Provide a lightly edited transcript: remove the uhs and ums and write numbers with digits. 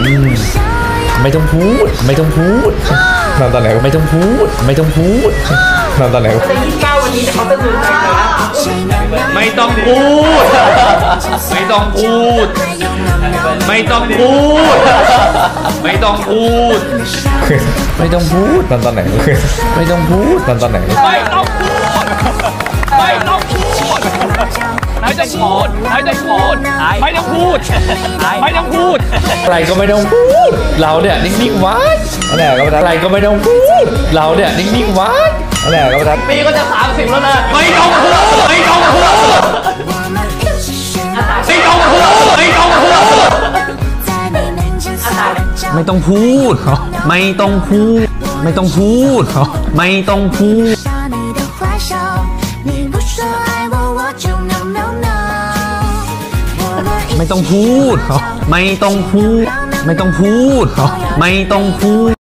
ไม่ต้องพูดนอนตอนไหนไม่ต้องพูดนอนตอนไหนแต่29วันนี้เขาจะดูใจนะไม่ต้องพูดไม่ต้องพูดไม่ต้องพูดไม่ต้องพูดไม่ต้องพูดนอนตอนไหนไม่ต้องพูดนอนตอนไหนไม่ต้องพูดไม่ต้องพูดไม่ต้องพูดไม่ต้องพูดไม่ต้องพูดไม่ต้องพูดอะไรก็ไม่ต้องพูดเราเนี่ยนิ่งๆไว้อะไรก็ไม่ต้องพูดเราเนี่ยนิ่งๆไว้ปีก็จะ30แล้วนะไม่ต้องพูดไม่ต้องพูดไม่ต้องพูดไม่ต้องพูดไม่ต้องพูดไม่ต้องพูดไม่ต้องพูดไม่ต้องพูดไม่ต้องพูดไม่ต้องพูดไม่ต้องพูดไม่ต้องพูด